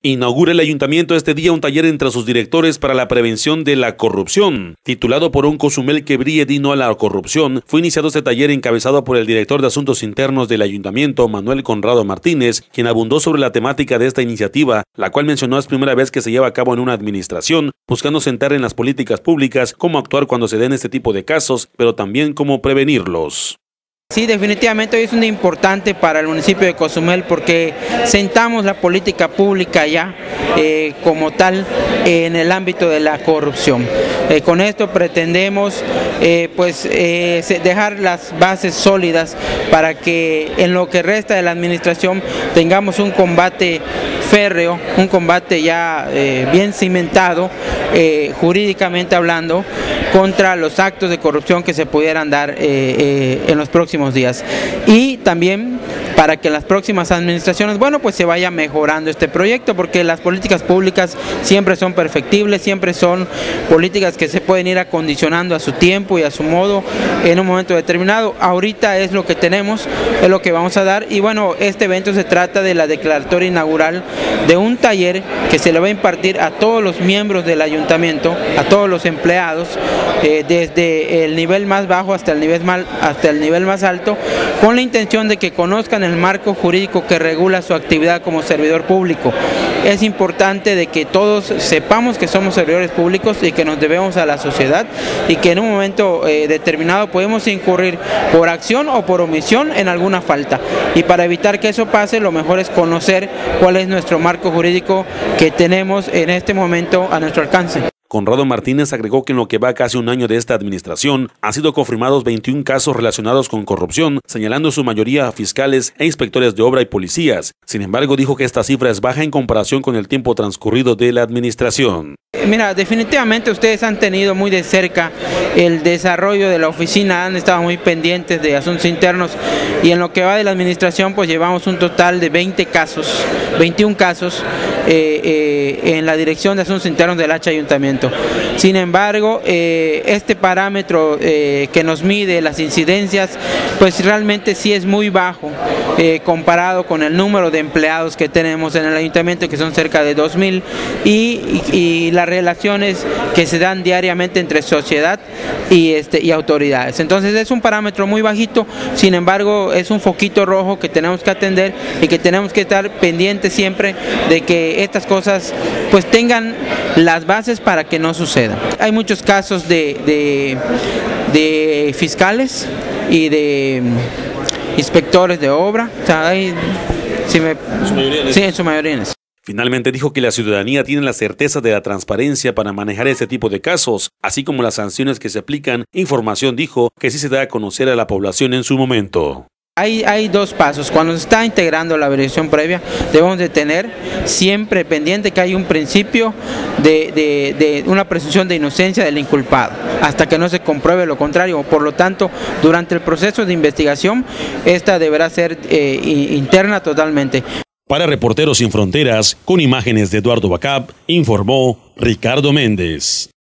Inaugura el ayuntamiento este día un taller entre sus directores para la prevención de la corrupción. Titulado por un Cozumel que brille digno a la corrupción, fue iniciado este taller encabezado por el director de Asuntos Internos del ayuntamiento, Manuel Conrado Martínez, quien abundó sobre la temática de esta iniciativa, la cual mencionó es primera vez que se lleva a cabo en una administración, buscando sentar en las políticas públicas cómo actuar cuando se den este tipo de casos, pero también cómo prevenirlos. Sí, definitivamente hoy es un día importante para el municipio de Cozumel porque sentamos la política pública ya como tal en el ámbito de la corrupción. Con esto pretendemos dejar las bases sólidas para que en lo que resta de la administración tengamos un combate férreo, un combate ya bien cimentado, jurídicamente hablando, contra los actos de corrupción que se pudieran dar en los próximos días. Y también para que en las próximas administraciones, se vaya mejorando este proyecto, porque las políticas públicas siempre son perfectibles, siempre son políticas que se pueden ir acondicionando a su tiempo y a su modo en un momento determinado. Ahorita es lo que tenemos, es lo que vamos a dar, y este evento se trata de la declaratoria inaugural de un taller que se le va a impartir a todos los miembros del ayuntamiento, a todos los empleados, desde el nivel más bajo hasta el nivel más alto, con la intención de que conozcan el marco jurídico que regula su actividad como servidor público. Es importante de que todos sepamos que somos servidores públicos y que nos debemos a la sociedad, y que en un momento determinado podemos incurrir por acción o por omisión en alguna falta, y para evitar que eso pase, lo mejor es conocer cuál es nuestro marco jurídico que tenemos en este momento a nuestro alcance. Conrado Martínez agregó que en lo que va casi un año de esta administración han sido confirmados 21 casos relacionados con corrupción, señalando su mayoría a fiscales e inspectores de obra y policías. Sin embargo, dijo que esta cifra es baja en comparación con el tiempo transcurrido de la administración. Mira, definitivamente ustedes han tenido muy de cerca el desarrollo de la oficina, han estado muy pendientes de asuntos internos, y en lo que va de la administración llevamos un total de 21 casos en la dirección de asuntos internos del ayuntamiento. Sin embargo, este parámetro que nos mide las incidencias, realmente sí es muy bajo comparado con el número de empleados que tenemos en el ayuntamiento, que son cerca de 2,000, y las relaciones que se dan diariamente entre sociedad y autoridades. Entonces es un parámetro muy bajito, sin embargo es un foquito rojo que tenemos que atender y que tenemos que estar pendientes siempre de que estas cosas tengan las bases para que no sucedan. Hay muchos casos de fiscales y de inspectores de obra, en su mayoría. Finalmente dijo que la ciudadanía tiene la certeza de la transparencia para manejar este tipo de casos, así como las sanciones que se aplican. Información, dijo, que sí se da a conocer a la población en su momento. Hay dos pasos. Cuando se está integrando la averiguación previa, debemos de tener siempre pendiente que hay un principio de una presunción de inocencia del inculpado, hasta que no se compruebe lo contrario. Por lo tanto, durante el proceso de investigación, esta deberá ser interna totalmente. Para Reporteros Sin Fronteras, con imágenes de Eduardo Bacab, informó Ricardo Méndez.